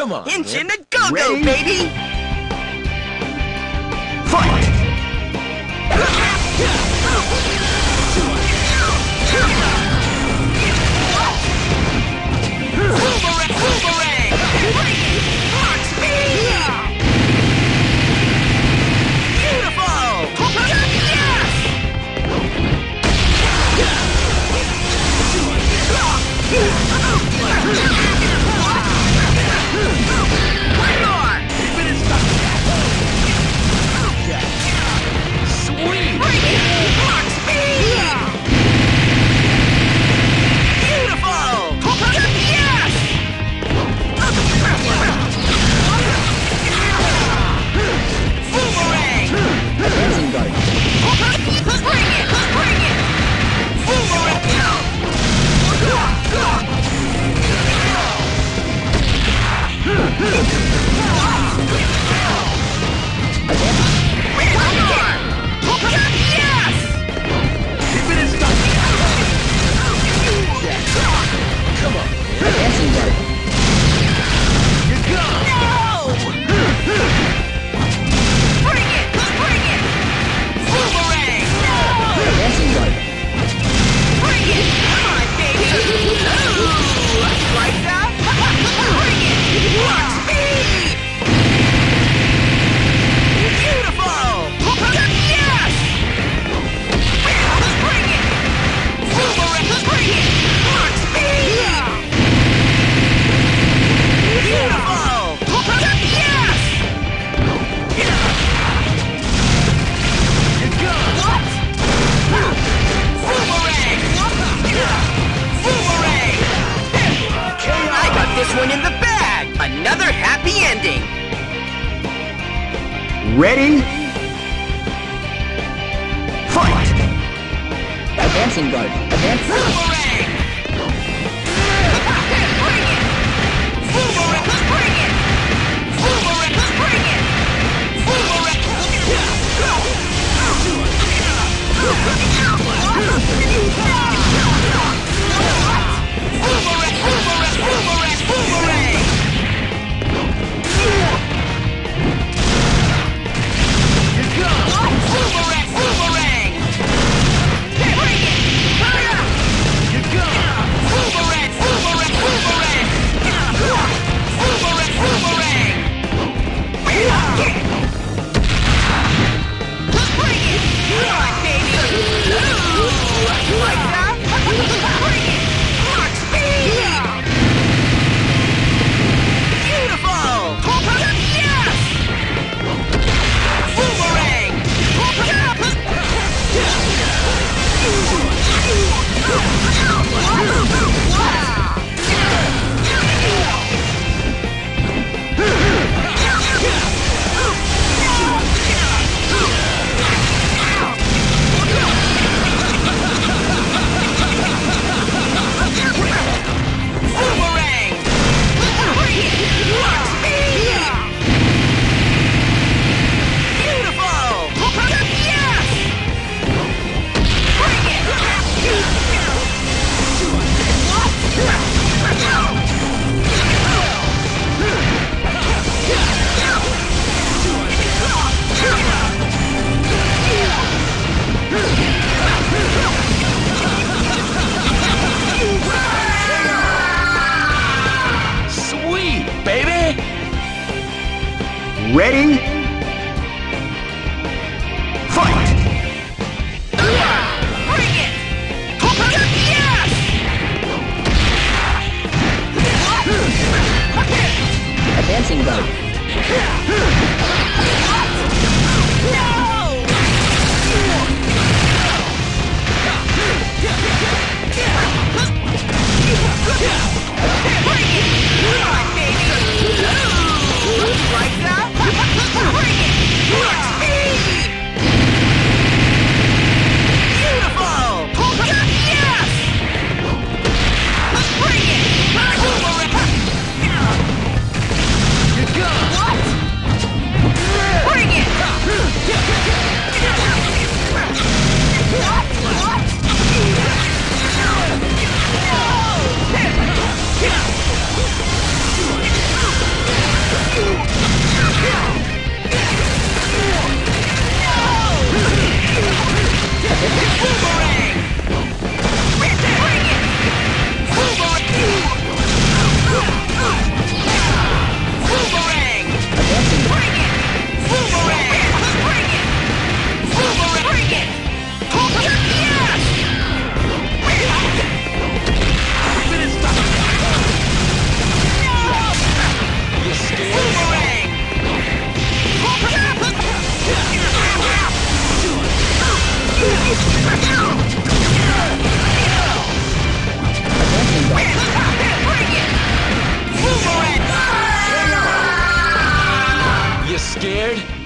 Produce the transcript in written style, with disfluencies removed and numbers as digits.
Come on. Engine to go-go, Ready? baby! Fight! Boomerang! Hot speed! Beautiful! Sweet! Hot speed! Beautiful! Yes! Boomerang! Advancing guard. Bring it! Bring it! Boomerang! Yes! Keep it in stock. Come on. Advancing guard. You're gone. No! Bring it! Bring it! Boomerang! No! Advancing guard. Bring it! Come on, baby! Ooh! Like that? Bring it! Hot speed! Beautiful! Yes! Bring it! Boomerang! Bring it! Hot speed! Beautiful! Yes! You're gone. What? Boomerang! Boomerang! I got this one in the bag! Another happy ending! Ready? Fight! Advancing guard. Advancing. Boomerang! Bring it! Boomerang! Bring it! Boomerang! Bring it! Boomerang! Boomerang! Boomerang! Boomerang! You're gone. Boomerang! Boomerang! Bring it! You're gone. Boomerang! Boomerang! Boomerang! Boomerang! Boomerang! Bring it! Come on, baby! Ooh! Like that? Bring it! Hot speed! Beautiful! Yes! Boomerang! Boomerang! Bring it! Hot speed! Beautiful! Yes! Bring it! Sweet, baby! Ready? Fight! Bring it! Yes! Advancing guard. No! Bring it! Come on, baby! Ooh! Like that? Bring it! Hot speed! Beautiful! Yes! Bring it! You're gone. What? Bring it! What? Boomerang! Bring it! Boomerang! Boomerang! A dancing ball. Bring it! Boomerang! Bring it! Boomerang! Bring it! Yes! You scared? Boomerang! A dancing ball. Bring it! Boomerang! You scared?